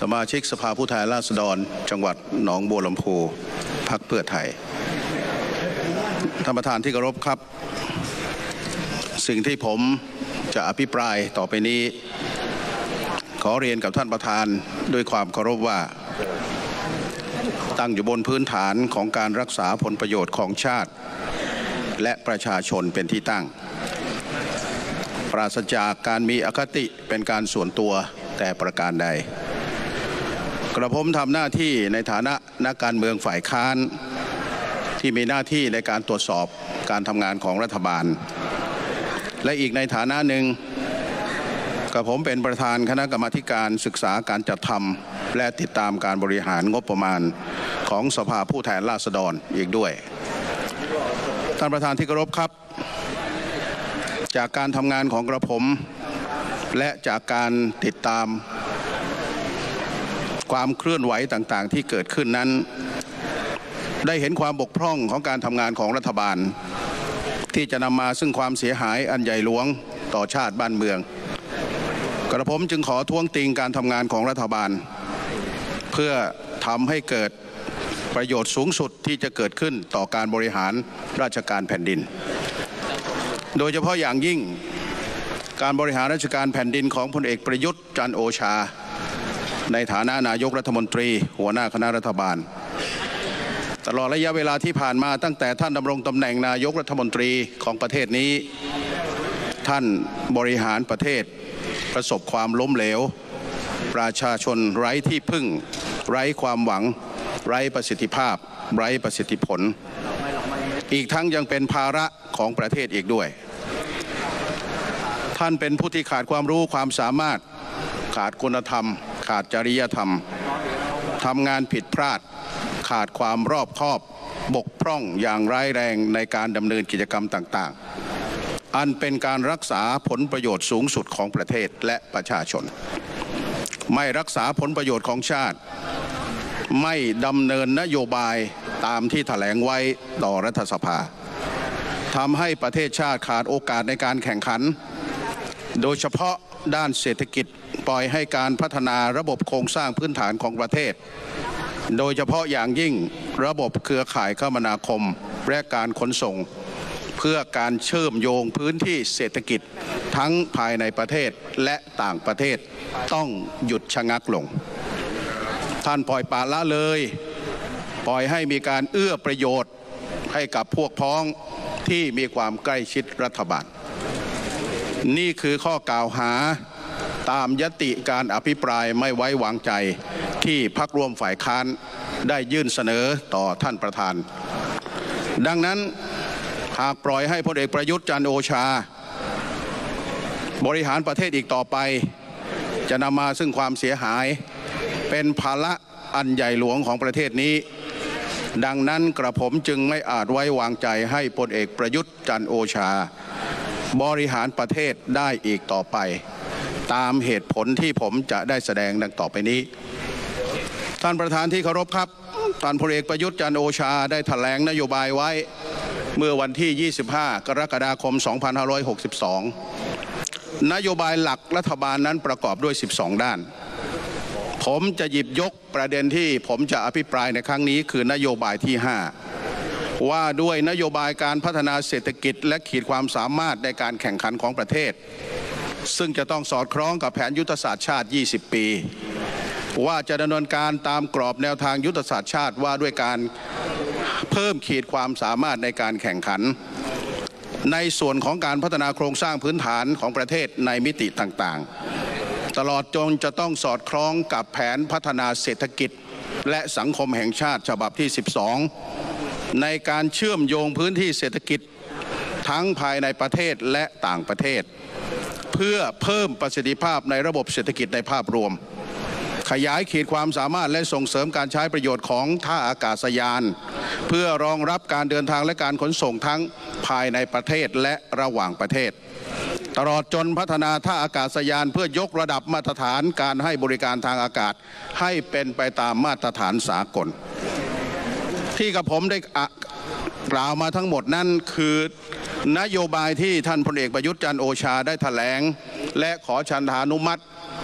สมาชิกสภาผู้แทนราษฎรจังหวัดหนองบัวลำพูพรรคเพื่อไทยท่านประธานที่เคารพครับสิ่งที่ผมจะอภิปรายต่อไปนี้ขอเรียนกับท่านประธานด้วยความเคารพว่าตั้งอยู่บนพื้นฐานของการรักษาผลประโยชน์ของชาติและประชาชนเป็นที่ตั้งปราศจากการมีอคติเป็นการส่วนตัวแต่ประการใดกระผมทำหน้าที่ในฐานะนักการเมืองฝ่ายค้านที่มีหน้าที่ในการตรวจสอบการทำงานของรัฐบาลและอีกในฐานะหนึ่งกระผมเป็นประธานคณะกรรมาการศึกษาการจัดทำและติดตามการบริหารงบประมาณของสภาผู้แทนราษฎรอีกด้วยท่านประธานที่เคารพครับจากการทำงานของกระผมและจากการติดตามความเคลื่อนไหวต่างๆที่เกิดขึ้นนั้นได้เห็นความบกพร่องของการทำงานของรัฐบาลที่จะนำมาซึ่งความเสียหายอันใหญ่หลวงต่อชาติบ้านเมืองกระผมจึงขอท้วงติงการทำงานของรัฐบาลเพื่อทำให้เกิดประโยชน์สูงสุดที่จะเกิดขึ้นต่อการบริหารราชการแผ่นดินโดยเฉพาะอย่างยิ่งการบริหารราชการแผ่นดินของพลเอกประยุทธ์จันทร์โอชาในฐานะนายกรัฐมนตรีหัวหน้าคณะรัฐบาลตลอดระยะเวลาที่ผ่านมาตั้งแต่ท่านดำรงตำแหน่งนายกรัฐมนตรีของประเทศนี้ท่านบริหารประเทศประสบความล้มเหลวประชาชนไร้ที่พึ่งไร้ความหวังไร้ประสิทธิภาพไร้ประสิทธิผลอีกทั้งยังเป็นภาระของประเทศอีกด้วยท่านเป็นผู้ที่ขาดความรู้ความสามารถขาดคุณธรรมขาดจริยธรรมทำงานผิดพลาดขาดความรอบคอบบกพร่องอย่างร้ายแรงในการดำเนินกิจกรรมต่างๆอันเป็นการรักษาผลประโยชน์สูงสุดของประเทศและประชาชนไม่รักษาผลประโยชน์ของชาติไม่ดำเนินนโยบายตามที่แถลงไว้ต่อรัฐสภาทำให้ประเทศชาติขาดโอกาสในการแข่งขันโดยเฉพาะด้านเศรษฐกิจปล่อยให้การพัฒนาระบบโครงสร้างพื้นฐานของประเทศโดยเฉพาะอย่างยิ่งระบบเครือข่ายคมนาคมและการขนส่งเพื่อการเชื่อมโยงพื้นที่เศรษฐกิจทั้งภายในประเทศและต่างประเทศต้องหยุดชะงักลงท่านปล่อยปละละเลยปล่อยให้มีการเอื้อประโยชน์ให้กับพวกพ้องที่มีความใกล้ชิดรัฐบาลนี่คือข้อกล่าวหาตามญัตติการอภิปรายไม่ไว้วางใจที่พรรคร่วมฝ่ายค้านได้ยื่นเสนอต่อท่านประธานดังนั้นหากปล่อยให้พลเอกประยุทธ์จันทร์โอชาบริหารประเทศอีกต่อไปจะนำมาซึ่งความเสียหายเป็นภาระอันใหญ่หลวงของประเทศนี้ดังนั้นกระผมจึงไม่อาจไว้วางใจให้พลเอกประยุทธ์จันทร์โอชาบริหารประเทศได้อีกต่อไปตามเหตุผลที่ผมจะได้แสดงดังต่อไปนี้ท่านประธานที่เคารพครับท่านพลเอกประยุทธ์จันทร์โอชาได้แถลงนโยบายไว้เมื่อวันที่25กรกฎาคม2562นโยบายหลักรัฐบาลนั้นประกอบด้วย12ด้านผมจะหยิบยกประเด็นที่ผมจะอภิปรายในครั้งนี้คือนโยบายที่5ว่าด้วยนโยบายการพัฒนาเศรษฐกิจและขีดความสามารถในการแข่งขันของประเทศซึ่งจะต้องสอดคล้องกับแผนยุทธศาสตร์ชาติ20ปีว่าจะดำเนินการตามกรอบแนวทางยุทธศาสตร์ชาติว่าด้วยการเพิ่มขีดความสามารถในการแข่งขันในส่วนของการพัฒนาโครงสร้างพื้นฐานของประเทศในมิติต่างๆตลอดจนจะต้องสอดคล้องกับแผนพัฒนาเศรษฐกิจและสังคมแห่งชาติฉบับที่12ในการเชื่อมโยงพื้นที่เศรษฐกิจทั้งภายในประเทศและต่างประเทศเพื่อเพิ่มประสิทธิภาพในระบบเศรษฐกิจในภาพรวมขยายขีดความสามารถและส่งเสริมการใช้ประโยชน์ของท่าอากาศยานเพื่อรองรับการเดินทางและการขนส่งทั้งภายในประเทศและระหว่างประเทศตลอดจนพัฒนาท่าอากาศยานเพื่อยกระดับมาตรฐานการให้บริการทางอากาศให้เป็นไปตามมาตรฐานสากลที่กับผมได้กล่าวมาทั้งหมดนั้นคือนโยบายที่ท่านพลเอกประยุทธ์จันทร์โอชาได้แถลงและขอฉันทานุมัติ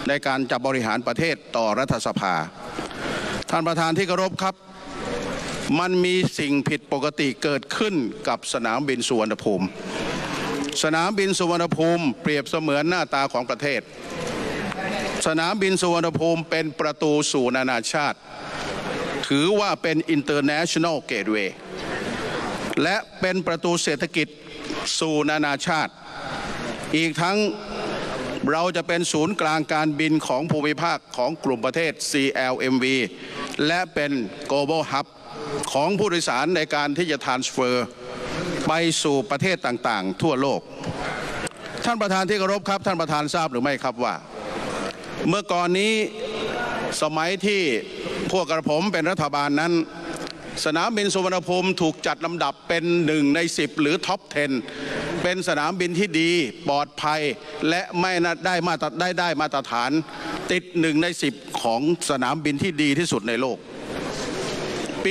ในการจะบริหารประเทศต่อรัฐสภาท่านประธานที่เคารพครับมันมีสิ่งผิดปกติเกิดขึ้นกับสนามบินสุวรรณภูมิสนามบินสุวรรณภูมิเปรียบเสมือนหน้าตาของประเทศสนามบินสุวรรณภูมิเป็นประตูสู่นานาชาติถือว่าเป็น International Gateway และเป็นประตูเศรษฐกิจสู่นานาชาติอีกทั้งเราจะเป็นศูนย์กลางการบินของภูมิภาคของกลุ่มประเทศ CLMV และเป็น Global Hub ของผู้โดยสารในการที่จะ transfer ไปสู่ประเทศต่างๆทั่วโลกท่านประธานที่เคารพครับท่านประธานทราบหรือไม่ครับว่าเมื่อก่อนนี้สมัยที่พวกกระผมเป็นรัฐบาลนั้นสนามบินสุวรรณภูมิถูกจัดลำดับเป็น1 ใน 10หรือท็อป 10เป็นสนามบินที่ดีปลอดภัยและไม่ได้มาตรฐานติด1 ใน 10ของสนามบินที่ดีที่สุดในโลกปี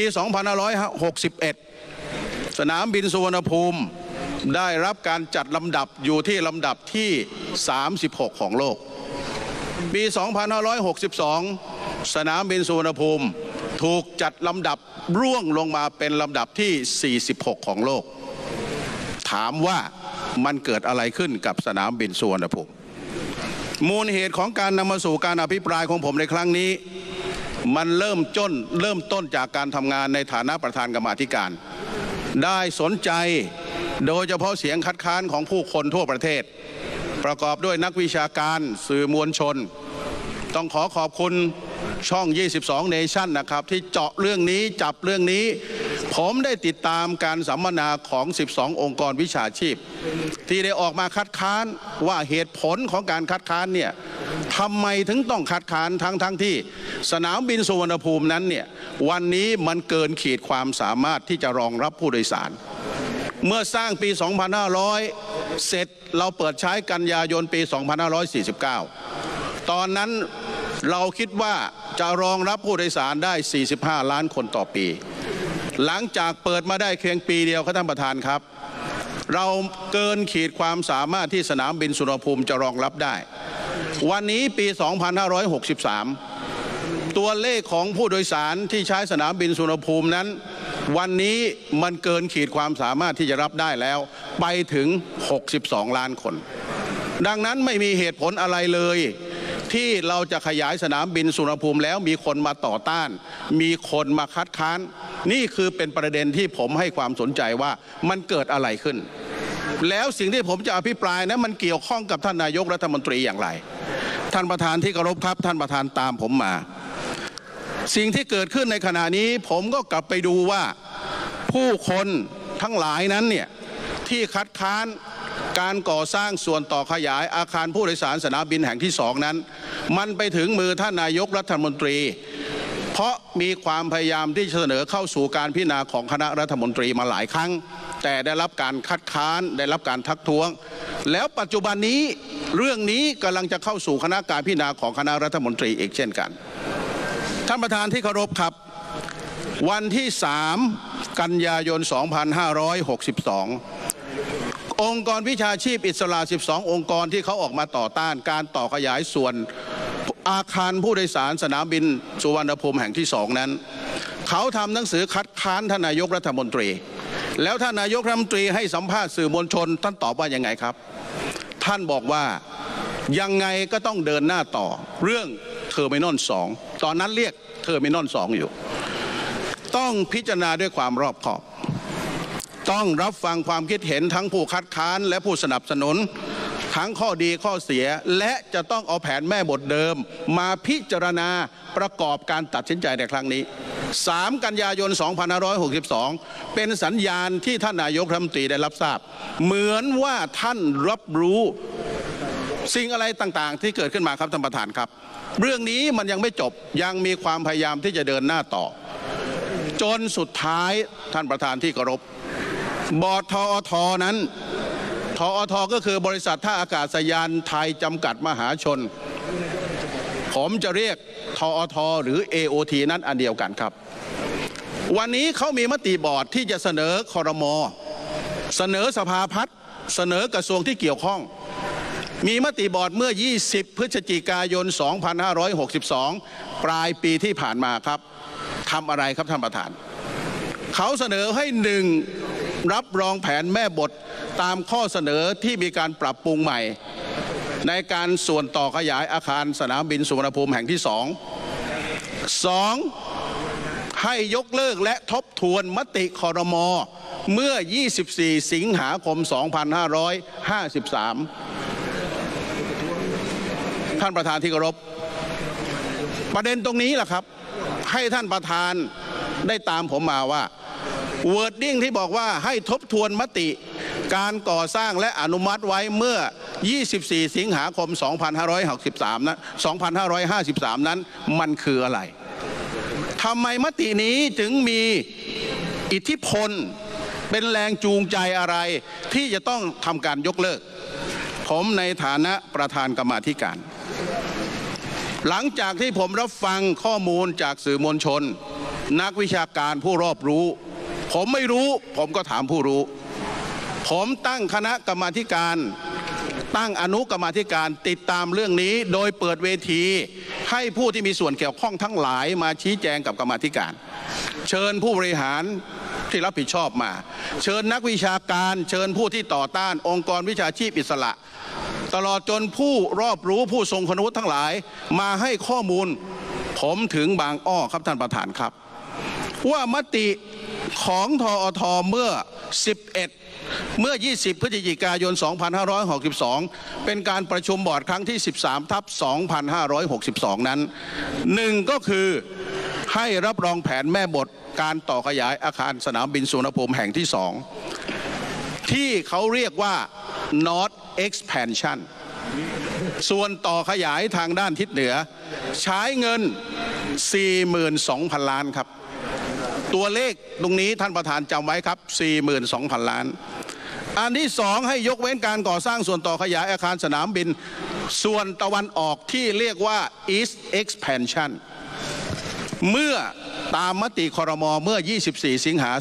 2561สนามบินสุวรรณภูมิได้รับการจัดลำดับอยู่ที่ลำดับที่36ของโลกปี2562สนามบินสุวรรณภูมิถูกจัดลำดับร่วงลงมาเป็นลำดับที่46ของโลกถามว่ามันเกิดอะไรขึ้นกับสนามบินสุวรรณภูมิมูลเหตุของการนำมาสู่การอภิปรายของผมในครั้งนี้มันเริ่มต้นจากการทำงานในฐานะประธานกรรมาธิการได้สนใจโดยเฉพาะเสียงคัดค้านของผู้คนทั่วประเทศประกอบด้วยนักวิชาการสื่อมวลชนต้องขอบคุณช่อง22 Nation นะครับที่เจาะเรื่องนี้จับเรื่องนี้ผมได้ติดตามการสัมมนาของ12 องค์กรวิชาชีพที่ได้ออกมาคัดค้านว่าเหตุผลของการคัดค้านเนี่ยทำไมถึงต้องคัดค้านทั้งที่สนามบินสุวรรณภูมินั้นเนี่ยวันนี้มันเกินขีดความสามารถที่จะรองรับผู้โดยสารเมื่อสร้างปี 2500 เสร็จเราเปิดใช้กันยายนปี 2549 ตอนนั้นเราคิดว่าจะรองรับผู้โดยสารได้45 ล้านคนต่อปีหลังจากเปิดมาได้เพียงปีเดียวครับท่านประธานครับเราเกินขีดความสามารถที่สนามบินสุวรรณภูมิจะรองรับได้วันนี้ปี 2563 ตัวเลขของผู้โดยสารที่ใช้สนามบินสุวรรณภูมินั้นวันนี้มันเกินขีดความสามารถที่จะรับได้แล้วไปถึง62 ล้านคนดังนั้นไม่มีเหตุผลอะไรเลยที่เราจะขยายสนามบินสุวรรณภูมิแล้วมีคนมาต่อต้านมีคนมาคัดค้านนี่คือเป็นประเด็นที่ผมให้ความสนใจว่ามันเกิดอะไรขึ้นแล้วสิ่งที่ผมจะอภิปรายนั้นมันเกี่ยวข้องกับท่านนายกรัฐมนตรีอย่างไรท่านประธานที่เคารพครับท่านประธานตามผมมาสิ่งที่เกิดขึ้นในขณะนี้ผมก็กลับไปดูว่าผู้คนทั้งหลายนั้นเนี่ยที่คัดค้านการก่อสร้างส่วนต่อขยายอาคารผู้โดยสารสนามบินแห่งที่2นั้นมันไปถึงมือท่านนายกรัฐมนตรีเพราะมีความพยายามที่จะเสนอเข้าสู่การพิจารณาของคณะรัฐมนตรีมาหลายครั้งแต่ได้รับการคัดค้านได้รับการทักท้วงแล้วปัจจุบันนี้เรื่องนี้กำลังจะเข้าสู่คณะการพิจารณาของคณะรัฐมนตรีอีกเช่นกันท่านประธานที่เคารพครับวันที่3 กันยายน 2562 องค์กรวิชาชีพอิสระ12 องค์กรที่เขาออกมาต่อต้านการต่อขยายส่วนอาคารผู้โดยสารสนามบินสุวรรณภูมิแห่งที่2นั้นเขาทำหนังสือคัดค้านท่านนายกรัฐมนตรีแล้วท่านนายกรัฐมนตรีให้สัมภาษณ์สื่อมวลชนท่านตอบว่ายังไงครับท่านบอกว่ายังไงก็ต้องเดินหน้าต่อเรื่องเทอร์มินอล2ตอนนั้นเรียกเทอร์มินอล2อยู่ต้องพิจารณาด้วยความรอบคอบต้องรับฟังความคิดเห็นทั้งผู้คัดค้านและผู้สนับสนุนทั้งข้อดีข้อเสียและจะต้องเอาแผนแม่บทเดิมมาพิจารณาประกอบการตัดสินใจในครั้งนี้3 กันยายน 2562 เป็นสัญญาณที่ท่านนายกรัฐมนตรีได้รับทราบเหมือนว่าท่านรับรู้สิ่งอะไรต่างๆที่เกิดขึ้นมาครับท่านประธานครับเรื่องนี้มันยังไม่จบยังมีความพยายามที่จะเดินหน้าต่อจนสุดท้ายท่านประธานที่เคารพบอร์ดทอทนั้นทอทก็คือบริษัทท่าอากาศยานไทยจำกัดมหาชนผมจะเรียกทอทหรือ AOT นั้นอันเดียวกันครับวันนี้เขามีมติบอร์ดที่จะเสนอครม.เสนอสภาพัฒน์เสนอกระทรวงที่เกี่ยวข้องมีมติบอร์ดเมื่อ 20 พฤศจิกายน 2562 ปลายปีที่ผ่านมาครับทำอะไรครับท่านประธานเขาเสนอให้1รับรองแผนแม่บทตามข้อเสนอที่มีการปรับปรุงใหม่ในการส่วนต่อขยายอาคารสนามบินสุวรรณภูมิแห่งที่2ให้ยกเลิกและทบทวนมติครม.เมื่อ 24 สิงหาคม 2553 ท่านประธานที่เคารพประเด็นตรงนี้แหละครับให้ท่านประธานได้ตามผมมาว่า wording ที่บอกว่าให้ทบทวนมติการก่อสร้างและอนุมัติไว้เมื่อ 24 สิงหาคม 2563 นั้นมันคืออะไรทำไมมตินี้ถึงมีอิทธิพลเป็นแรงจูงใจอะไรที่จะต้องทำการยกเลิกผมในฐานะประธานกรรมาธิการหลังจากที่ผมรับฟังข้อมูลจากสื่อมวลชนนักวิชาการผู้รอบรู้ผมไม่รู้ผมก็ถามผู้รู้ผมตั้งคณะกรรมาธิการตั้งอนุกรรมาธิการติดตามเรื่องนี้โดยเปิดเวทีให้ผู้ที่มีส่วนเกี่ยวข้องทั้งหลายมาชี้แจงกับกรรมาธิการเชิญผู้บริหารที่รับผิดชอบมาเชิญนักวิชาการเชิญผู้ที่ต่อต้านองค์กรวิชาชีพอิสระตลอดจนผู้รอบรู้ผู้ทรงคุณวุฒิทั้งหลายมาให้ข้อมูลผมถึงบางอ้อครับท่านประธานครับว่ามติของทอทเมื่อ 20 พฤศจิกายน 2562 เป็นการประชุมบอร์ดครั้งที่ 13/2562 นั้น1ก็คือให้รับรองแผนแม่บทการต่อขยายอาคารสนามบินสุวรรณภูมิแห่งที่2ที่เขาเรียกว่า North Expansion ส่วนต่อขยายทางด้านทิศเหนือใช้เงิน 42,000 ล้านครับตัวเลขตรงนี้ท่านประธานจำไว้ครับ 42,000 ล้านอันที่2ให้ยกเว้นการก่อสร้างส่วนต่อขยายอาคารสนามบินส่วนตะวันออกที่เรียกว่า East Expansion เมื่อตามมติครม.เมื่อ 24 สิงหา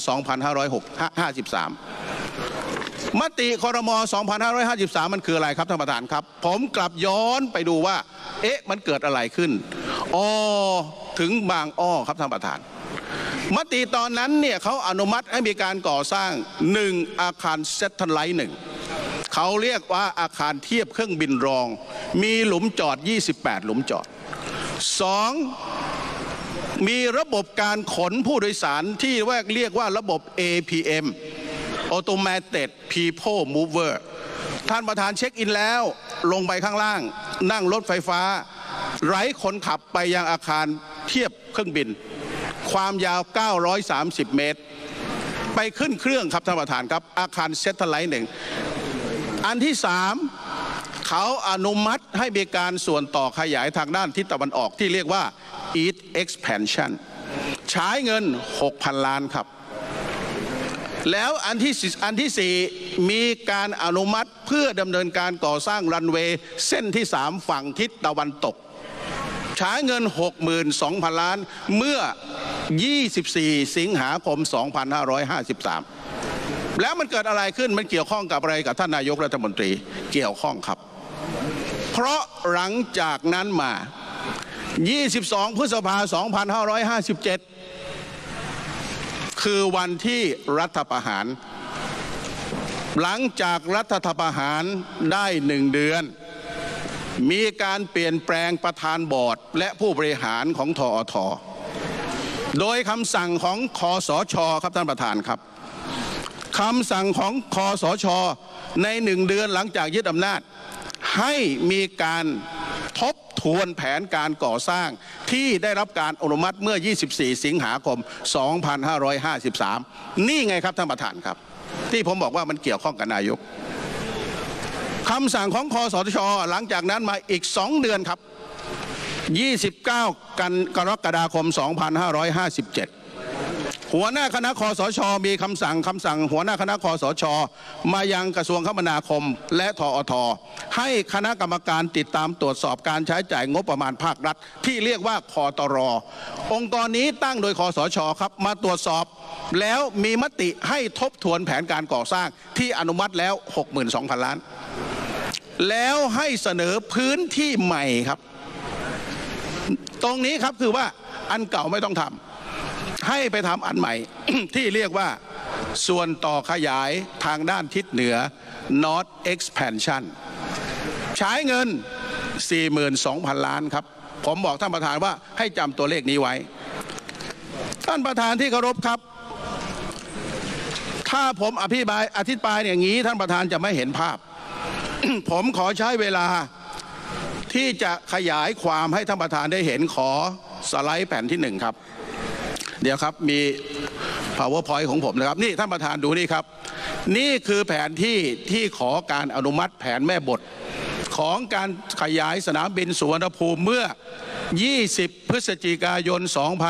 2553 มติครม. 2553 มันคืออะไรครับท่านประธานครับผมกลับย้อนไปดูว่ามันเกิดอะไรขึ้นถึงบางอ้อครับท่านประธานมติตอนนั้นเนี่ยเขาอนุมัติให้มีการก่อสร้าง1อาคารเซตไลท์1เขาเรียกว่าอาคารเทียบเครื่องบินรองมีหลุมจอด28หลุมจอด2มีระบบการขนผู้โดยสารที่เรียกว่าระบบ APM Automated People Mover ท่านประธานเช็คอินแล้วลงไปข้างล่างนั่งรถไฟฟ้าไร้คนขับไปยังอาคารเทียบเครื่องบินความยาว930 เมตรไปขึ้นเครื่องครับท่านประธานครับอาคารเซตไลท์1อันที่3เขาอนุมัติให้มีการส่วนต่อขยายทางด้านทิศตะวันออกที่เรียกว่า East Expansion ใช้เงิน 6,000 ล้านครับแล้วอันที่4มีการอนุมัติเพื่อดำเนินการก่อสร้างรันเวย์เส้นที่3ฝั่งทิศตะวันตกใช้เงิน 62,000 ล้านเมื่อ 24 สิงหาคม 2553 แล้วมันเกิดอะไรขึ้นมันเกี่ยวข้องกับอะไรกับท่านนายกรัฐมนตรีเกี่ยวข้องครับเพราะหลังจากนั้นมา 22 พฤษภาคม 2557 คือวันที่รัฐประหารหลังจากรัฐประหารได้1 เดือนมีการเปลี่ยนแปลงประธานบอร์ดและผู้บริหารของทอทโดยคำสั่งของคสช.ครับท่านประธานครับคำสั่งของคสช.ใน1 เดือนหลังจากยึดอำนาจให้มีการทบทวนแผนการก่อสร้างที่ได้รับการอนุมัติเมื่อ 24 สิงหาคม 2553 นี่ไงครับท่านประธานครับที่ผมบอกว่ามันเกี่ยวข้องกับนายกคำสั่งของคสช.หลังจากนั้นมาอีก2 เดือนครับ 29 กรกฎาคม 2557 หัวหน้าคณะคสช.มีคำสั่งหัวหน้าคณะคสช.มายังกระทรวงคมนาคมและทอทให้คณะกรรมการติดตามตรวจสอบการใช้จ่ายงบประมาณภาครัฐที่เรียกว่าคตร.องค์กรนี้ตั้งโดยคสช.ครับมาตรวจสอบแล้วมีมติให้ทบทวนแผนการก่อสร้างที่อนุมัติแล้ว 62,000 ล้านแล้วให้เสนอพื้นที่ใหม่ครับตรงนี้ครับคือว่าอันเก่าไม่ต้องทำให้ไปทำอันใหม่ ที่เรียกว่าส่วนต่อขยายทางด้านทิศเหนือ North Expansion ใช้เงิน 42,000 ล้านครับผมบอกท่านประธานว่าให้จำตัวเลขนี้ไว้ท่านประธานที่เคารพครับถ้าผมอธิบายอย่างนี้ท่านประธานจะไม่เห็นภาพ ผมขอใช้เวลาที่จะขยายความให้ท่านประธานได้เห็นขอสไลด์แผ่นที่1ครับเดี๋ยวครับมี PowerPoint ของผมนะครับนี่ท่านประธานดูนี่ครับนี่คือแผนที่ขอการอนุมัติแผนแม่บทของการขยายสนามบินสุวรรณภูมิเมื่อ 20 พฤศจิกายน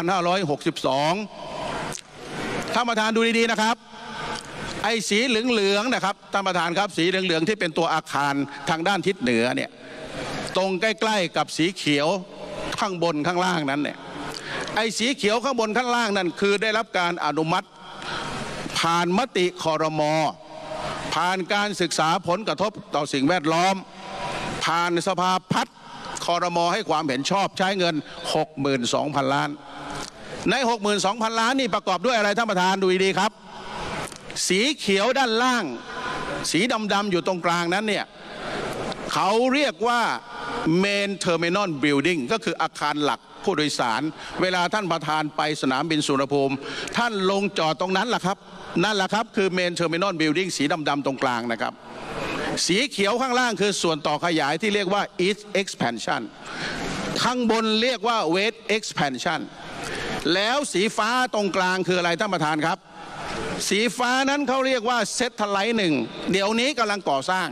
2562 ท่านประธานดูดีๆนะครับไอ้สีเหลืองๆนะครับท่านประธานครับสีเหลืองๆที่เป็นตัวอาคารทางด้านทิศเหนือเนี่ยตรงใกล้ๆกับสีเขียวข้างบนข้างล่างนั้นเนี่ยไอ้สีเขียวข้างบนข้างล่างนั่นคือได้รับการอนุมัติผ่านมติครม.ผ่านการศึกษาผลกระทบต่อสิ่งแวดล้อมผ่านสภาพัฒน์ครม.ให้ความเห็นชอบใช้เงิน 62,000 ล้านใน 62,000 ล้านนี่ประกอบด้วยอะไรท่านประธานดูดีครับสีเขียวด้านล่างสีดำๆอยู่ตรงกลางนั้นเนี่ยเขาเรียกว่า Main Terminal Building ก็คืออาคารหลักผู้โดยสารเวลาท่านประธานไปสนามบินสุวรรณภูมิท่านลงจอดตรงนั้นแหละครับนั่นแหละครับคือ Main Terminal Building สีดำๆตรงกลางนะครับสีเขียวข้างล่างคือส่วนต่อขยายที่เรียกว่า East Expansion ข้างบนเรียกว่า West Expansion แล้วสีฟ้าตรงกลางคืออะไรท่านประธานครับสีฟ้านั้นเขาเรียกว่า Satellite 1เดี๋ยวนี้กำลังก่อสร้าง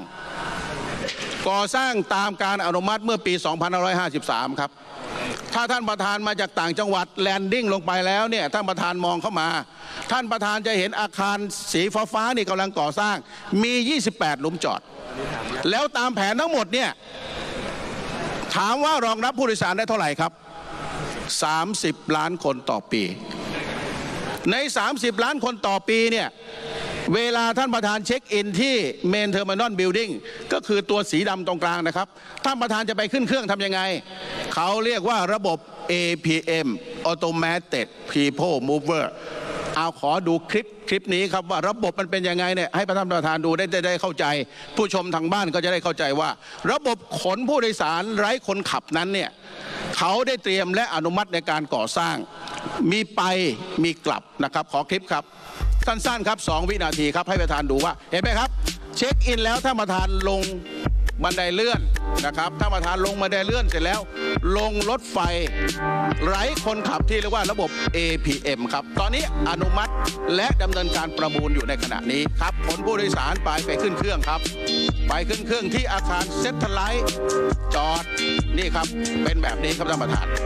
ตามการอนุมัติเมื่อปี 2553 ครับถ้าท่านประธานมาจากต่างจังหวัดแลนดิ้งลงไปแล้วเนี่ยท่านประธานมองเข้ามาท่านประธานจะเห็นอาคารสีฟ้านี่กำลังก่อสร้างมี 28 หลุมจอดแล้วตามแผนทั้งหมดเนี่ยถามว่ารองรับผู้โดยสารได้เท่าไหร่ครับ30 ล้านคนต่อปีใน30 ล้านคนต่อปีเนี่ยเวลาท่านประธานเช็คอินที่ Main Terminal Building ก็คือตัวสีดำตรงกลางนะครับท่านประธานจะไปขึ้นเครื่องทำยังไงเขาเรียกว่าระบบ APM Automated People Mover เอาขอดูคลิปนี้ครับว่าระบบมันเป็นยังไงเนี่ยให้ท่านประธานดูได้เข้าใจผู้ชมทางบ้านก็จะได้เข้าใจว่าระบบขนผู้โดยสารไร้คนขับนั้นเนี่ยเขาได้เตรียมและอนุมัติในการก่อสร้างมีไปมีกลับนะครับขอคลิปครับสั้นๆครับ2 วินาทีครับให้ประธานดูว่าเห็นไหมครับเช็คอินแล้วท่านประธานลงบันไดเลื่อนนะครับท่านประธานลงบันไดเลื่อนเสร็จแล้วลงรถไฟไร้คนขับที่เรียกว่าระบบ APM ครับตอนนี้อนุมัติและดำเนินการประมูลอยู่ในขณะนี้ครับขนผู้โดยสารไปขึ้นเครื่องครับไปขึ้นเครื่องที่อาคารเซ็ตไลท์จอดนี่ครับเป็นแบบนี้ครับท่านประธาน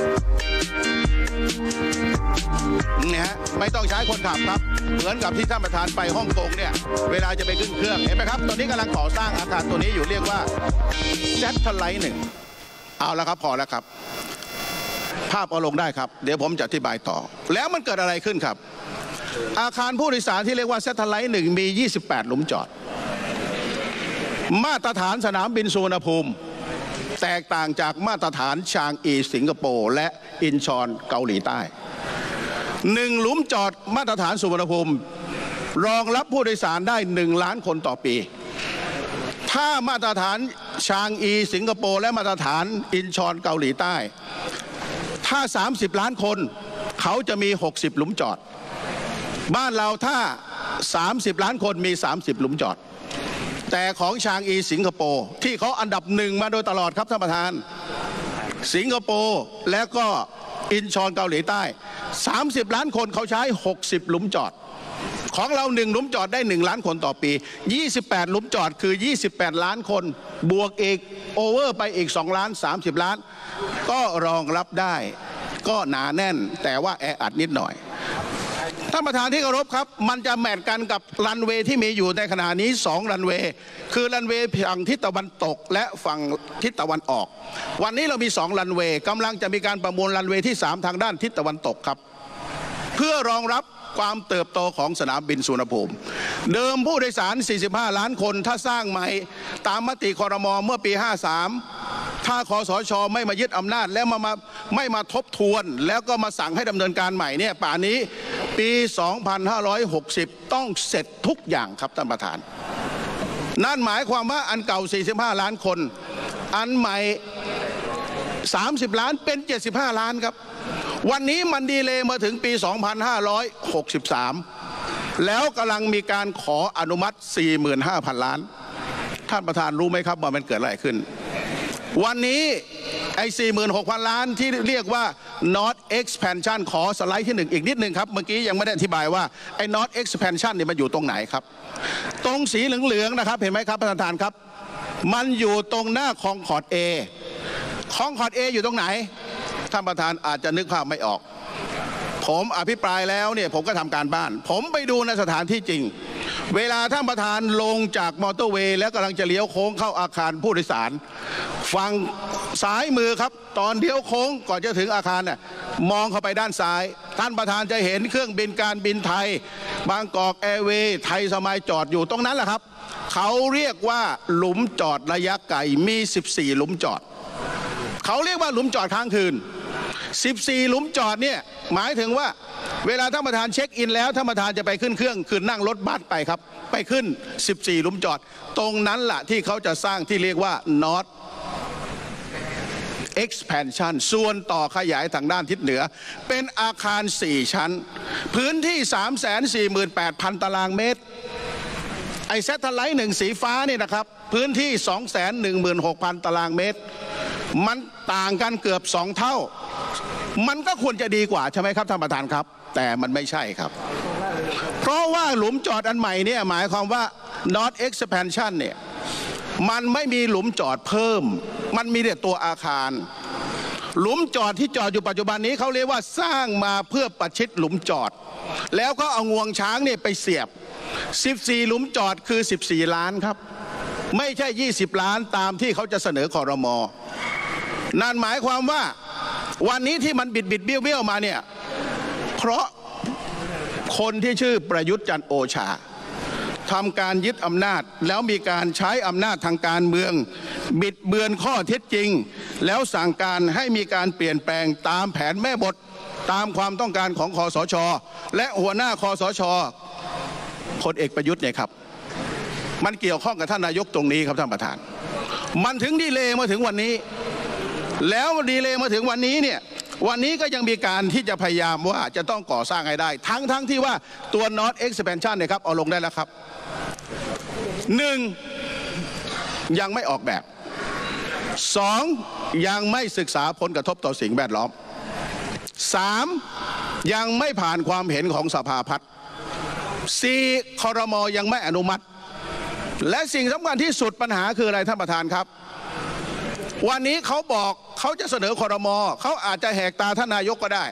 นี่ฮะไม่ต้องใช้คนขับครับเหมือนกับที่ท่านประธานไปฮ่องกงเนี่ยเวลาจะไปขึ้นเครื่องเห็นไหมครับตอนนี้กำลังก่อสร้างอาคารตัวนี้อยู่เรียกว่าเซ็ตไลท์1เอาละครับพอแล้วครับภาพเอาลงได้ครับเดี๋ยวผมจะอธิบายต่อแล้วมันเกิดอะไรขึ้นครับอาคารผู้โดยสารที่เรียกว่าเซ็ตไลท์1มี28 หลุมจอดมาตรฐานสนามบินสุวรรณภูมิแตกต่างจากมาตรฐานชางอีสิงคโปร์และอินชอนเกาหลีใต้1 หลุมจอดมาตรฐานสุวรรณภูมิรองรับผู้โดยสารได้1 ล้านคนต่อปีถ้ามาตรฐานชางอีสิงคโปร์และมาตรฐานอินชอนเกาหลีใต้ถ้า30 ล้านคนเขาจะมี60 หลุมจอดบ้านเราถ้า30 ล้านคนมี30 หลุมจอดแต่ของชางอีสิงคโปร์ที่เขาอันดับ1มาโดยตลอดครับท่านประธานสิงคโปร์และก็อินชอนเกาหลีใต้30 ล้านคนเขาใช้60 หลุมจอดของเรา1 หลุมจอดได้1 ล้านคนต่อปี28 หลุมจอดคือ28 ล้านคนบวกอีกโอเวอร์ไปอีก2 ล้าน30 ล้านก็รองรับได้ก็หนาแน่นแต่ว่าแออัดนิดหน่อยท่านประธานที่เคารพครับมันจะแมทกันกับรันเวย์ที่มีอยู่ในขณะนี้2 รันเวย์คือรันเวย์ฝั่งทิศตะวันตกและฝั่งทิศตะวันออกวันนี้เรามี2 รันเวย์กำลังจะมีการประมูลรันเวย์ที่3ทางด้านทิศตะวันตกครับเพื่อรองรับความเติบโตของสนามบินสุวรรณภูมิเดิมผู้โดยสาร45 ล้านคนถ้าสร้างใหม่ตามมติครม.เมื่อปี53ถ้าคสช.ไม่มายึดอำนาจแล้วไม่มาทบทวนแล้วก็มาสั่งให้ดำเนินการใหม่เนี่ยป่านนี้ปี 2560 ต้องเสร็จทุกอย่างครับท่านประธานนั่นหมายความว่าอันเก่า45 ล้านคนอันใหม่30 ล้านเป็น75 ล้านครับวันนี้มันดีเลย์มาถึงปี 2563 แล้วกำลังมีการขออนุมัติ 45,000 ล้านท่านประธานรู้ไหมครับว่ามันเกิดอะไรขึ้นวันนี้ไอ้ 46,000 ล้านที่เรียกว่า North Expansion ขอสไลด์ที่1อีกนิดนึงครับเมื่อกี้ยังไม่ได้อธิบายว่าไอ้ North Expansion เนี่ยมันอยู่ตรงไหนครับตรงสีเหลืองๆนะครับเห็นไหมครับท่านประธานครับมันอยู่ตรงหน้าคองคอร์ด A คองคอร์ด A อยู่ตรงไหนท่านประธานอาจจะนึกภาพไม่ออกผมอภิปรายแล้วเนี่ยผมก็ทำการบ้านผมไปดูในสถานที่จริงเวลาท่านประธานลงจากมอเตอร์เวย์แล้วกำลังจะเลี้ยวโค้งเข้าอาคารผู้โดยสารฝั่งซ้ายมือครับตอนเลี้ยวโค้งก่อนจะถึงอาคารน่ะมองเข้าไปด้านซ้ายท่านประธานจะเห็นเครื่องบินการบินไทยบางกอกแอร์เวย์ไทยสมัยจอดอยู่ตรงนั้นแหละครับเขาเรียกว่าหลุมจอดระยะไกลมี14หลุมจอดเขาเรียกว่าหลุมจอดค้างคืน14หลุมจอดเนี่ยหมายถึงว่าเวลาท่านประธานเช็คอินแล้วท่านประธานจะไปขึ้นเครื่องคือนั่งรถบัสไปครับไปขึ้น14หลุมจอดตรงนั้นแหละที่เขาจะสร้างที่เรียกว่า North Expansion ส่วนต่อขยายทางด้านทิศเหนือเป็นอาคาร4ชั้นพื้นที่ 348,000 ตารางเมตรไอแซทไลท์1สีฟ้านี่นะครับพื้นที่ 216,000 ตารางเมตรมันต่างกันเกือบ2เท่ามันก็ควรจะดีกว่าใช่ไหมครับท่านประธานครับแต่มันไม่ใช่ครับเพราะว่าหลุมจอดอันใหม่เนี่ยหมายความว่า North Expansion เนี่ยมันไม่มีหลุมจอดเพิ่มมันมีแต่ตัวอาคารหลุมจอดที่จอดอยู่ปัจจุบันนี้เขาเรียกว่าสร้างมาเพื่อประชิดหลุมจอดแล้วก็เอางวงช้างเนี่ยไปเสียบ14หลุมจอดคือ14ล้านครับไม่ใช่20ล้านตามที่เขาจะเสนอครม.นั่นหมายความว่าวันนี้ที่มันบิดเบี้ยวมาเนี่ยเพราะคนที่ชื่อประยุทธ์จันทร์โอชาทำการยึดอำนาจแล้วมีการใช้อำนาจทางการเมืองบิดเบือนข้อเท็จจริงแล้วสั่งการให้มีการเปลี่ยนแปลงตามแผนแม่บทตามความต้องการของคสช.และหัวหน้าคสช.พลเอกประยุทธ์เนี่ยครับมันเกี่ยวข้องกับท่านนายกตรงนี้ครับท่านประธานมันถึงดีเลย์มาถึงวันนี้แล้วดีเลย์มาถึงวันนี้เนี่ยวันนี้ก็ยังมีการที่จะพยายามว่าจะต้องก่อสร้างให้ได้ทั้งที่ว่าตัว North Expansion เนี่ยครับเอาลงได้แล้วครับ1ยังไม่ออกแบบ2ยังไม่ศึกษาผลกระทบต่อสิ่งแวดล้อม3ยังไม่ผ่านความเห็นของสภาพัฒน์4ครม.ยังไม่อนุมัติและสิ่งสำคัญที่สุดปัญหาคืออะไรท่านประธานครับวันนี้เขาบอกเขาจะเสนอครม.เขาอาจจะแหกตาท่านนายกก็ได้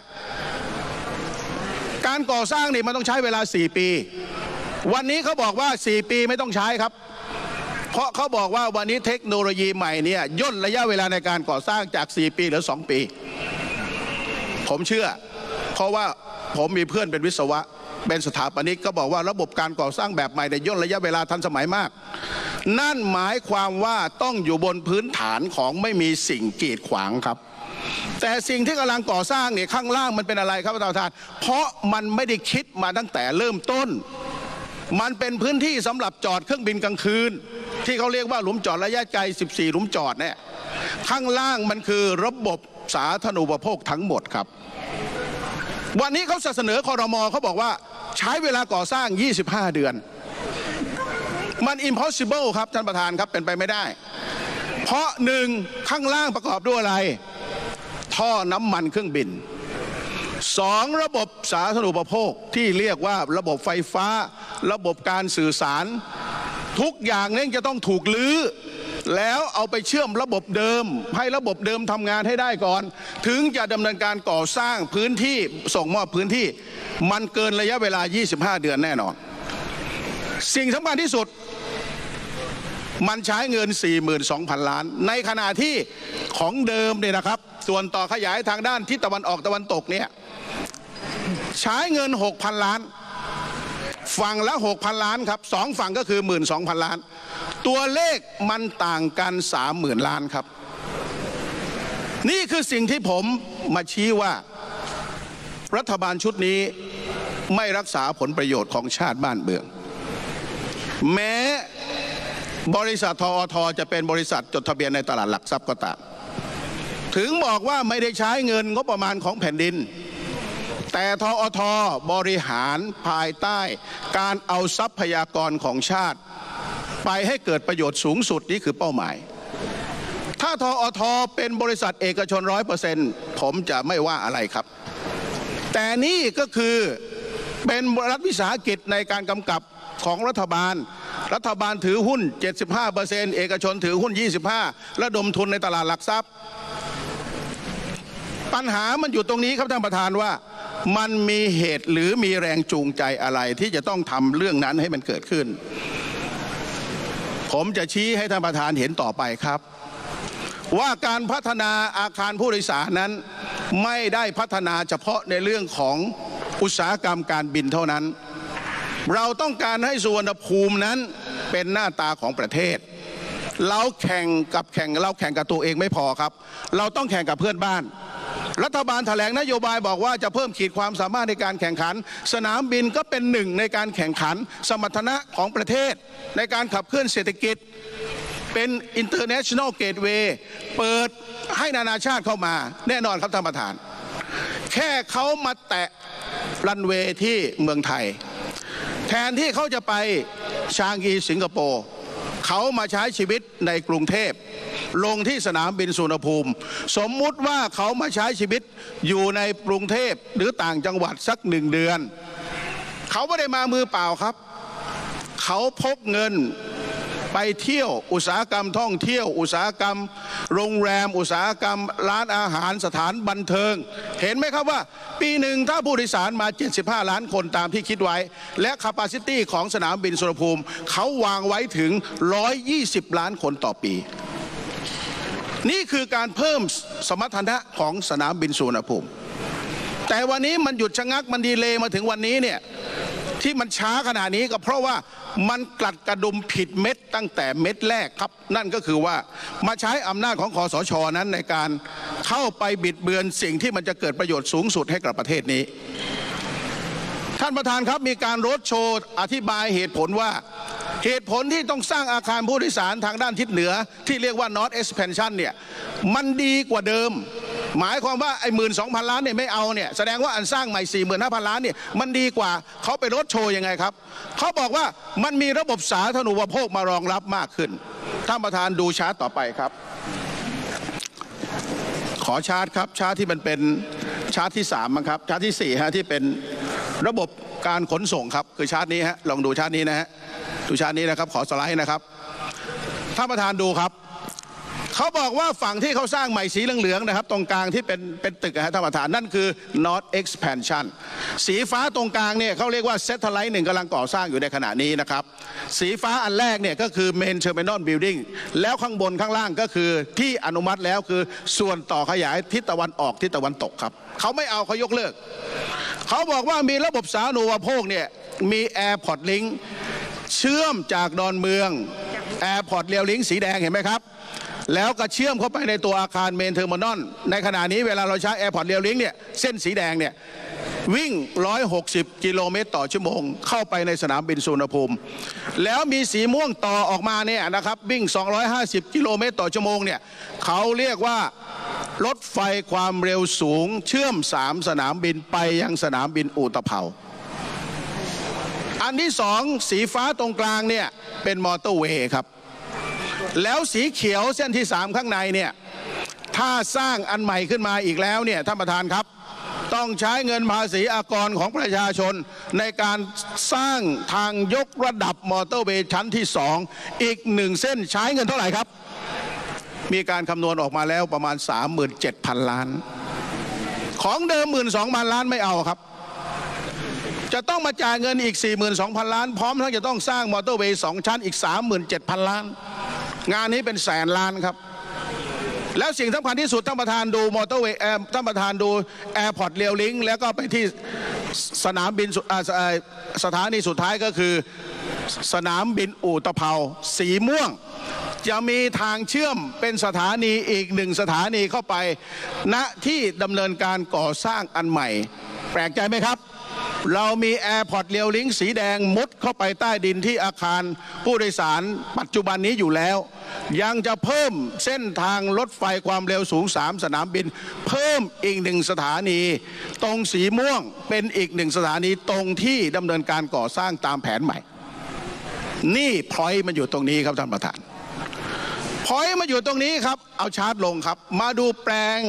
การก่อสร้างนี่มันต้องใช้เวลา4 ปีวันนี้เขาบอกว่า4 ปีไม่ต้องใช้ครับเพราะเขาบอกว่าวันนี้เทคโนโลยีใหม่เนี่ยย่นระยะเวลาในการก่อสร้างจาก4 ปีเหลือ2 ปีผมเชื่อเพราะว่าผมมีเพื่อนเป็นวิศวะเป็นสถาปนิกก็บอกว่าระบบการก่อสร้างแบบใหม่ได้ย่นระยะเวลาทันสมัยมากนั่นหมายความว่าต้องอยู่บนพื้นฐานของไม่มีสิ่งกีดขวางครับแต่สิ่งที่กำลังก่อสร้างเนี่ยข้างล่างมันเป็นอะไรครับท่านประธานเพราะมันไม่ได้คิดมาตั้งแต่เริ่มต้นมันเป็นพื้นที่สำหรับจอดเครื่องบินกลางคืนที่เขาเรียกว่าหลุมจอดระยะไกล14หลุมจอดเนี่ยข้างล่างมันคือระบบสาธารณูปโภคทั้งหมดครับวันนี้เขาเสนอครม.เขาบอกว่าใช้เวลาก่อสร้าง25 เดือนมัน impossible ครับท่านประธานครับเป็นไปไม่ได้เพราะ1ข้างล่างประกอบด้วยอะไรท่อน้ำมันเครื่องบิน2ระบบสาธารณูปโภคที่เรียกว่าระบบไฟฟ้าระบบการสื่อสารทุกอย่างนี้จะต้องถูกลื้อแล้วเอาไปเชื่อมระบบเดิมให้ระบบเดิมทำงานให้ได้ก่อนถึงจะดำเนินการก่อสร้างพื้นที่ส่งมอบพื้นที่มันเกินระยะเวลา25 เดือนแน่นอนสิ่งสำคัญที่สุดมันใช้เงิน 42,000 ล้านในขณะที่ของเดิมเนี่ยนะครับส่วนต่อขยายทางด้านทิศตะวันออกตะวันตกเนี่ยใช้เงิน 6,000 ล้านฝั่งละ 6,000 ล้านครับ2ฝั่งก็คือ 12,000 ล้านตัวเลขมันต่างกัน 30,000 ล้านครับนี่คือสิ่งที่ผมมาชี้ว่ารัฐบาลชุดนี้ไม่รักษาผลประโยชน์ของชาติบ้านเมืองแม้บริษัททอท.จะเป็นบริษัทจดทะเบียนในตลาดหลักทรัพย์ก็ตามถึงบอกว่าไม่ได้ใช้เงินงบประมาณของแผ่นดินแต่ทอท.บริหารภายใต้การเอาทรัพยากรของชาติไปให้เกิดประโยชน์สูงสุดนี่คือเป้าหมายถ้าทอท.เป็นบริษัทเอกชน 100% ผมจะไม่ว่าอะไรครับแต่นี่ก็คือเป็นรัฐวิสาหกิจในการกำกับของรัฐบาลถือหุ้น 75% เอกชนถือหุ้น 25%ระดมทุนในตลาดหลักทรัพย์ปัญหามันอยู่ตรงนี้ครับท่านประธานว่ามันมีเหตุหรือมีแรงจูงใจอะไรที่จะต้องทำเรื่องนั้นให้มันเกิดขึ้นผมจะชี้ให้ท่านประธานเห็นต่อไปครับว่าการพัฒนาอาคารผู้โดยสารนั้นไม่ได้พัฒนาเฉพาะในเรื่องของอุตสาหกรรมการบินเท่านั้นเราต้องการให้สุวรรณภูมินั้นเป็นหน้าตาของประเทศเราแข่งกับตัวเองไม่พอครับเราต้องแข่งกับเพื่อนบ้านรัฐบาลแถลงนโยบายบอกว่าจะเพิ่มขีดความสามารถในการแข่งขันสนามบินก็เป็นหนึ่งในการแข่งขันสมรรถนะของประเทศในการขับเคลื่อนเศรษฐกิจเป็น international gateway เปิดให้นานาชาติเข้ามาแน่นอนครับท่านประธานแค่เขามาแตะรันเวย์ที่เมืองไทยแทนที่เขาจะไปชางกีสิงคโปร์เขามาใช้ชีวิตในกรุงเทพลงที่สนามบินสุวรรณภูมิสมมุติว่าเขามาใช้ชีวิตอยู่ในกรุงเทพหรือต่างจังหวัดสัก1 เดือนเขาไม่ได้มามือเปล่าครับเขาพกเงินไปเที่ยวอุตสาหกรรมท่องเที่ยวอุตสาหกรรมโรงแรมอุตสาหกรรมร้านอาหารสถานบันเทิงเห็นไหมครับว่าปีหนึ่งถ้าผู้โดยสารมา75 ล้านคนตามที่คิดไว้และ capacity ของสนามบินสุวรรณภูมิเขาวางไว้ถึง120 ล้านคนต่อปีนี่คือการเพิ่มสมรรถนะของสนามบินสุวรรณภูมิแต่วันนี้มันหยุดชะงักมันดีเลย์มาถึงวันนี้เนี่ยที่มันช้าขนาดนี้ก็เพราะว่ามันกลัดกระดุมผิดเม็ดตั้งแต่เม็ดแรกครับนั่นก็คือว่ามาใช้อำนาจของคสช.นั้นในการเข้าไปบิดเบือนสิ่งที่มันจะเกิดประโยชน์สูงสุดให้กับประเทศนี้ท่านประธานครับมีการโรดโชว์อธิบายเหตุผลว่าเหตุผลที่ต้องสร้างอาคารผู้โดยสารทางด้านทิศเหนือที่เรียกว่า North Expansion เนี่ยมันดีกว่าเดิมหมายความว่าไอ้ 12,000 ล้านเนี่ยไม่เอาเนี่ยแสดงว่าอันสร้างใหม่ 45,000 ล้านเนี่ยมันดีกว่าเขาไปรถโชว์ยังไงครับเขาบอกว่ามันมีระบบสาธารณูปโภคมารองรับมากขึ้นท่านประธานดูชาร์ตต่อไปครับขอชาร์ตครับชาร์ตที่มันเป็นชาร์ตที่3มั้งครับชาร์ตที่4ฮะที่เป็นระบบการขนส่งครับคือชาร์ตนี้ฮะลองดูชาร์ตนี้นะฮะดูชาร์ตนี้นะครับขอสไลด์นะครับท่านประธานดูครับเขาบอกว่าฝั่งที่เขาสร้างใหม่สีเหลืองๆนะครับตรงกลางที่เป็นตึกนะฮะท่านประธานนั่นคือ North Expansion สีฟ้าตรงกลางเนี่ยเขาเรียกว่า Satellite 1กำลังก่อสร้างอยู่ในขณะนี้นะครับสีฟ้าอันแรกเนี่ยก็คือ Main Terminal Building แล้วข้างบนข้างล่างก็คือที่อนุมัติแล้วคือส่วนต่อขยายทิศตะวันออกทิศตะวันตกครับเขาไม่เอาเขายกเลิกเขาบอกว่ามีระบบสาธารณูปโภคเนี่ยมี Airport Link เชื่อมจากดอนเมือง Airport Rail Link สีแดงเห็นไหมครับแล้วก็เชื่อมเข้าไปในตัวอาคารเมนเทอร์มินอลในขณะนี้เวลาเราใช้ Airport Rail Link เนี่ยเส้นสีแดงเนี่ยวิ่ง160 กิโลเมตรต่อชั่วโมงเข้าไปในสนามบินสุวรรณภูมิแล้วมีสีม่วงต่อออกมาเนี่ยนะครับวิ่ง250 กิโลเมตรต่อชั่วโมงเนี่ยเขาเรียกว่ารถไฟความเร็วสูงเชื่อม3 สนามบินไปยังสนามบินอุตภเปาอันที่2สีฟ้าตรงกลางเนี่ยเป็นมอเตอร์เวย์ครับแล้วสีเขียวเส้นที่3ข้างในเนี่ยถ้าสร้างอันใหม่ขึ้นมาอีกแล้วเนี่ยท่านประธานครับต้องใช้เงินภาษีอากรของประชาชนในการสร้างทางยกระดับมอเตอร์เวย์ชั้นที่2อีก1เส้นใช้เงินเท่าไหร่ครับมีการคำนวณออกมาแล้วประมาณ 37,000 ล้านของเดิม 12,000 ล้านไม่เอาครับจะต้องมาจ่ายเงินอีก 42,000 ล้านพร้อมทั้งจะต้องสร้างมอเตอร์เวย์2ชั้นอีก 37,000 ล้านงานนี้เป็น100,000 ล้านครับแล้วสิ่งสำคัญที่สุดท่านประธานดูมอเตอร์เวย์ท่านประธานดู Airport Rail Link แล้วก็ไปที่สนามบินสถานีสุดท้ายก็คือสนามบินอุตภาวสีม่วงจะมีทางเชื่อมเป็นสถานีอีก1 สถานีเข้าไปณที่ดำเนินการก่อสร้างอันใหม่แปลกใจไหมครับเรามีแอร์พอร์ตเรียวลิงสีแดงมุดเข้าไปใต้ดินที่อาคารผู้โดยสารปัจจุบันนี้อยู่แล้วยังจะเพิ่มเส้นทางรถไฟความเร็วสูง3 สนามบินเพิ่มอีก1 สถานีตรงสีม่วงเป็นอีก1 สถานีตรงที่ดำเนินการก่อสร้างตามแผนใหม่นี่พอยต์มันอยู่ตรงนี้ครับท่านประธานพอยต์มาอยู่ตรงนี้ครับเอาชาร์ตลงครับมาดูแปลง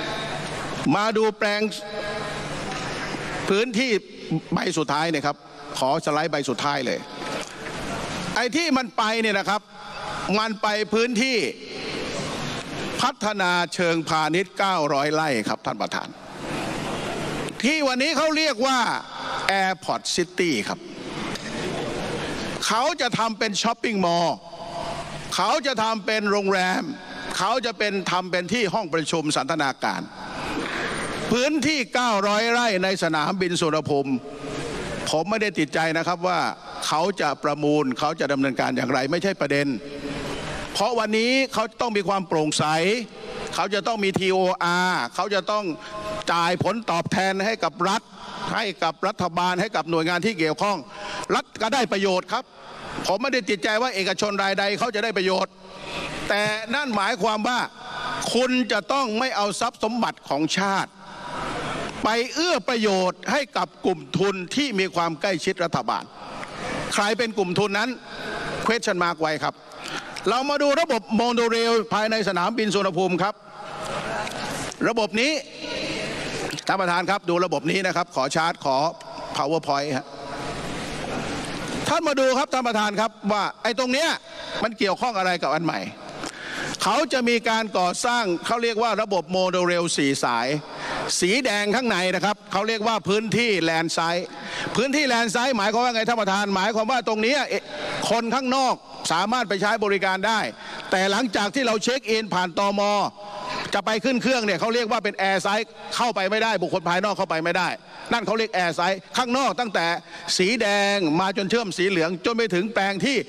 พื้นที่ใบสุดท้ายเนี่ยครับขอสไลด์ใบสุดท้ายเลยไอ้ที่มันไปเนี่ยนะครับมันไปพื้นที่พัฒนาเชิงพาณิชย์900 ไร่ครับท่านประธานที่วันนี้เขาเรียกว่า Airport City ครับเขาจะทำเป็นช้อปปิ้งมอลล์เขาจะทำเป็นโรงแรมเขาจะทำเป็นที่ห้องประชุมสันทนาการพื้นที่900 ไร่ในสนามบินสุวรรณภูมิผมไม่ได้ติดใจนะครับว่าเขาจะประมูลเขาจะดำเนินการอย่างไรไม่ใช่ประเด็นเพราะวันนี้เขาต้องมีความโปร่งใสเขาจะต้องมี TOR เขาจะต้องจ่ายผลตอบแทนให้กับรัฐให้กับรัฐบาลให้กับหน่วยงานที่เกี่ยวข้องรัฐก็ได้ประโยชน์ครับผมไม่ได้ติดใจว่าเอกชนรายใดเขาจะได้ประโยชน์แต่นั่นหมายความว่าคุณจะต้องไม่เอาทรัพย์สมบัติของชาติไปเอื้อประโยชน์ให้กับกลุ่มทุนที่มีความใกล้ชิดรัฐบาลใครเป็นกลุ่มทุนนั้น question mark ไว้ครับเรามาดูระบบโมโนเรลภายในสนามบินสุวรรณภูมิครับระบบนี้ท่านประธานครับดูระบบนี้นะครับขอชาร์ตขอ PowerPoint ฮะท่านมาดูครับท่านประธานครับว่าไอ้ตรงเนี้ยมันเกี่ยวข้องอะไรกับอันใหม่เขาจะมีการก่อสร้างเขาเรียกว่าระบบโมโนเรล4 สายสีแดงข้างในนะครับเขาเรียกว่าพื้นที่แลนด์ไซด์พื้นที่แลนด์ไซด์หมายความว่าไงท่านประธานหมายความว่าตรงนี้คนข้างนอกสามารถไปใช้บริการได้แต่หลังจากที่เราเช็คอินผ่านตม.จะไปขึ้นเครื่องเนี่ยเขาเรียกว่าเป็นแอร์ไซด์เข้าไปไม่ได้บุคคลภายนอกเข้าไปไม่ได้นั่นเขาเรียกแอร์ไซด์ข้างนอกตั้งแต่สีแดงมาจนเชื่อมสีเหลืองจนไปถึงแปลงที่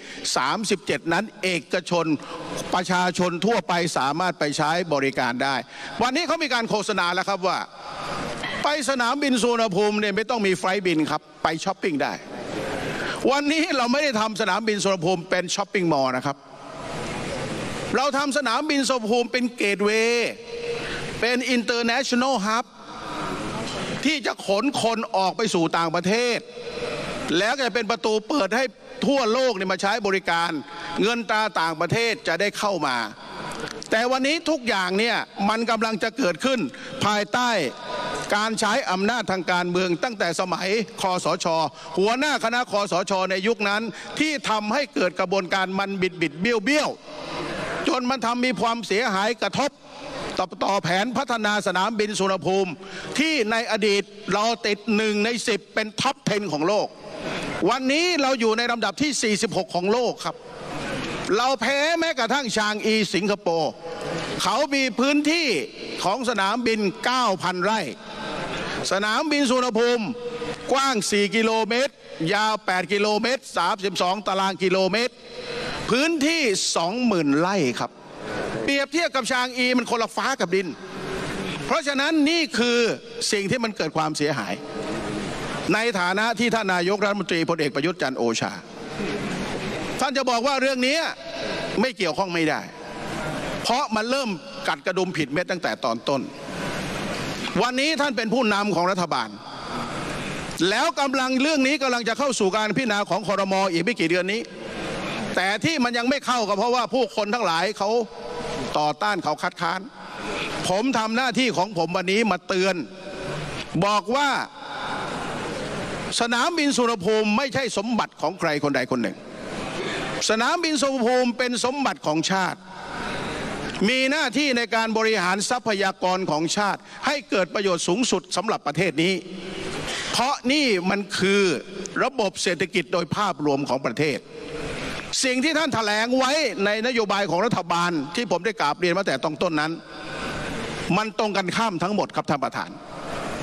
37นั้นเอกชนประชาชนทั่วไปสามารถไปใช้บริการได้วันนี้เขามีการโฆษณาแล้วครับว่าไปสนามบินสุวรรณภูมิเนี่ยไม่ต้องมีไฟล์บินครับไปช้อปปิ้งได้วันนี้เราไม่ได้ทำสนามบินสุวรรณภูมิเป็นช้อปปิ้งมอลล์นะครับเราทำสนามบินสุวรรณภูมิเป็นเกตเวย์เป็น international hub ที่จะขนคนออกไปสู่ต่างประเทศแล้วจะเป็นประตูเปิดให้ทั่วโลกเนี่ยมาใช้บริการเงินตราต่างประเทศจะได้เข้ามาแต่วันนี้ทุกอย่างเนี่ยมันกำลังจะเกิดขึ้นภายใต้การใช้อำนาจทางการเมืองตั้งแต่สมัยคสช.หัวหน้าคณะคสช.ในยุคนั้นที่ทำให้เกิดกระบวนการมันบิดเบี้ยวจนมันทำมีความเสียหายกระทบต่อแผนพัฒนาสนามบินสุวรรณภูมิที่ในอดีตเราติด1 ใน 10เป็นท็อป 10ของโลกวันนี้เราอยู่ในลำดับที่46ของโลกครับเราแพ้แม้กระทั่งชางอีสิงคโปร์เขามีพื้นที่ของสนามบิน 9,000 ไร่สนามบินสุวรรณภูมิกว้าง4 กิโลเมตรยาว8 กิโลเมตร32 ตารางกิโลเมตรพื้นที่ 20,000 ไร่ครับเปรียบเทียบกับชางอีมันคนละฟ้ากับดินเพราะฉะนั้นนี่คือสิ่งที่มันเกิดความเสียหายในฐานะที่ท่านนายกรัฐมนตรีพลเอกประยุทธ์จันทร์โอชาท่านจะบอกว่าเรื่องนี้ไม่เกี่ยวข้องไม่ได้เพราะมันเริ่มกัดกระดุมผิดเม็ดตั้งแต่ตอนต้นวันนี้ท่านเป็นผู้นำของรัฐบาลแล้วเรื่องนี้กำลังจะเข้าสู่การพิจารณาของครม.อีกไม่กี่เดือนนี้แต่ที่มันยังไม่เข้าก็เพราะว่าผู้คนทั้งหลายเขาต่อต้านเขาคัดค้านผมทำหน้าที่ของผมวันนี้มาเตือนบอกว่าสนามบินสุวรรณภูมิไม่ใช่สมบัติของใครคนใดคนหนึ่งสนามบินสุวรรณภูมิเป็นสมบัติของชาติมีหน้าที่ในการบริหารทรัพยากรของชาติให้เกิดประโยชน์สูงสุดสำหรับประเทศนี้เพราะนี่มันคือระบบเศรษฐกิจโดยภาพรวมของประเทศสิ่งที่ท่านแถลงไว้ในนโยบายของรัฐบาลที่ผมได้กราบเรียนมาแต่ต้นนั้นมันตรงกันข้ามทั้งหมดครับท่านประธานค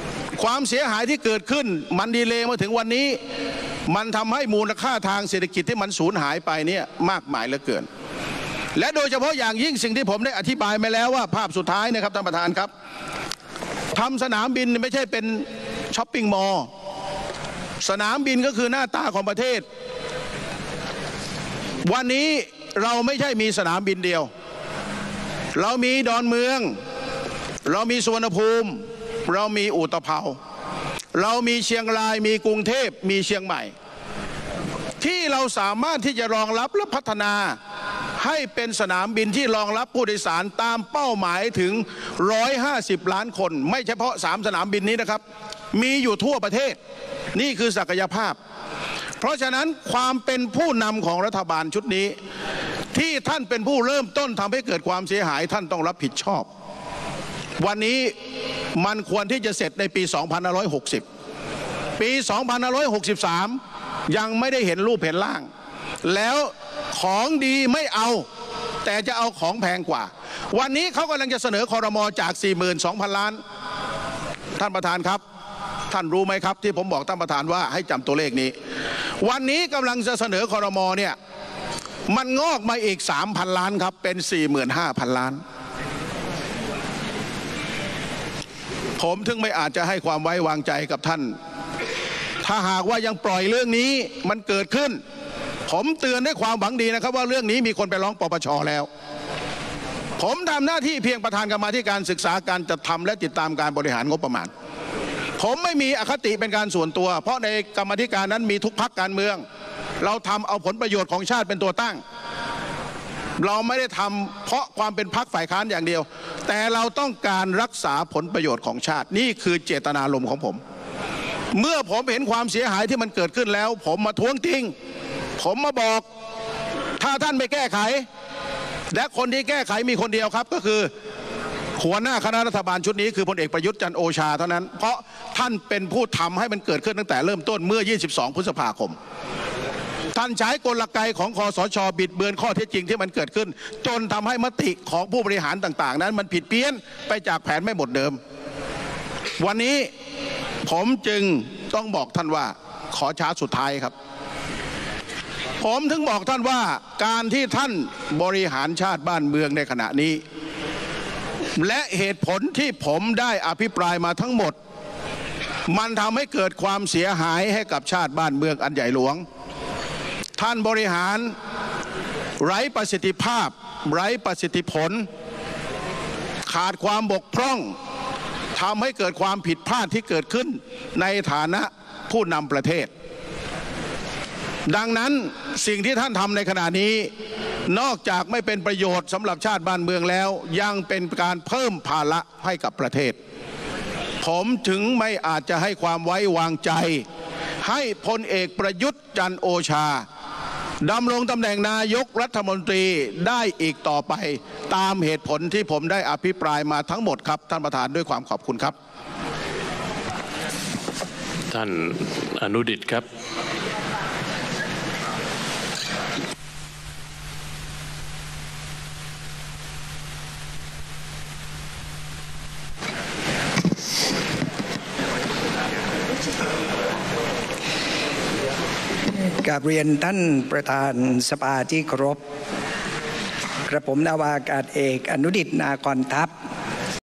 ความเสียหายที่เกิดขึ้นมันดีเลย์มาถึงวันนี้มันทำให้มูลค่าทางเศรษฐกิจที่มันสูญหายไปเนี่ยมากมายเหลือเกินและโดยเฉพาะอย่างยิ่งสิ่งที่ผมได้อธิบายไปแล้วว่าภาพสุดท้ายนะครับท่านประธานครับทำสนามบินไม่ใช่เป็นช้อปปิ้งมอลล์สนามบินก็คือหน้าตาของประเทศวันนี้เราไม่ใช่มีสนามบินเดียวเรามีดอนเมืองเรามีสุวรรณภูมิเรามีอุตภเปาเรามีเชียงรายมีกรุงเทพมีเชียงใหม่ที่เราสามารถที่จะรองรับและพัฒนาให้เป็นสนามบินที่รองรับผู้โดยสารตามเป้าหมายถึง150 ล้านคนไม่เฉพาะ3 สนามบินนี้นะครับมีอยู่ทั่วประเทศนี่คือศักยภาพเพราะฉะนั้นความเป็นผู้นำของรัฐบาลชุดนี้ที่ท่านเป็นผู้เริ่มต้นทำให้เกิดความเสียหายท่านต้องรับผิดชอบวันนี้มันควรที่จะเสร็จในปี 2560 ปี 2563 ยังไม่ได้เห็นรูปเห็นร่างแล้วของดีไม่เอาแต่จะเอาของแพงกว่าวันนี้เขากำลังจะเสนอครม.จาก 42,000 ล้านท่านประธานครับท่านรู้ไหมครับที่ผมบอกท่านประธานว่าให้จำตัวเลขนี้วันนี้กำลังจะเสนอครม.เนี่ยมันงอกมาอีก 3,000 ล้านครับเป็น 45,000 ล้านผมถึงไม่อาจจะให้ความไว้วางใจกับท่านถ้าหากว่ายังปล่อยเรื่องนี้มันเกิดขึ้นผมเตือนด้วยความหวังดีนะครับว่าเรื่องนี้มีคนไปร้องปปช.แล้วผมทำหน้าที่เพียงประธานกรรมาธิการศึกษาการจัดทำและติดตามการบริหารงบประมาณผมไม่มีอคติเป็นการส่วนตัวเพราะในกรรมาธิการนั้นมีทุกพรรคการเมืองเราทำเอาผลประโยชน์ของชาติเป็นตัวตั้งเราไม่ได้ทำเพราะความเป็นพรรคฝ่ายค้านอย่างเดียวแต่เราต้องการรักษาผลประโยชน์ของชาตินี่คือเจตนารมณ์ของผมเมื่อผมเห็นความเสียหายที่มันเกิดขึ้นแล้วผมมาท้วงติงผมมาบอกถ้าท่านไม่แก้ไขและคนที่แก้ไขมีคนเดียวครับก็คือหัวหน้าคณะรัฐบาลชุดนี้คือพลเอกประยุทธ์จันทร์โอชาเท่านั้นเพราะท่านเป็นผู้ทำให้มันเกิดขึ้นตั้งแต่เริ่มต้นเมื่อ 22 พฤษภาคมท่านใช้กลไกของคสช.บิดเบือนข้อเท็จจริงที่มันเกิดขึ้นจนทำให้มติของผู้บริหารต่างๆนั้นมันผิดเพี้ยนไปจากแผนไม่หมดเดิมวันนี้ผมจึงต้องบอกท่านว่าขอช้าสุดท้ายครับผมถึงบอกท่านว่าการที่ท่านบริหารชาติบ้านเมืองในขณะนี้และเหตุผลที่ผมได้อภิปรายมาทั้งหมดมันทำให้เกิดความเสียหายให้กับชาติบ้านเมืองอันใหญ่หลวงท่านบริหารไร้ประสิทธิภาพไร้ประสิทธิผลขาดความบกพร่องทำให้เกิดความผิดพลาดที่เกิดขึ้นในฐานะผู้นำประเทศดังนั้นสิ่งที่ท่านทำในขณะนี้นอกจากไม่เป็นประโยชน์สำหรับชาติบ้านเมืองแล้วยังเป็นการเพิ่มภาระให้กับประเทศผมถึงไม่อาจจะให้ความไว้วางใจให้พลเอกประยุทธ์จันทร์โอชาดำรงตำแหน่งนายกรัฐมนตรีได้อีกต่อไปตามเหตุผลที่ผมได้อภิปรายมาทั้งหมดครับท่านประธานด้วยความขอบคุณครับท่านอนุดิษฐ์ครับกราบเรียนท่านประธานสภาที่เคารพกระผมนาวาอากาศเอกอนุดิษฐ์ นาคอนทัพ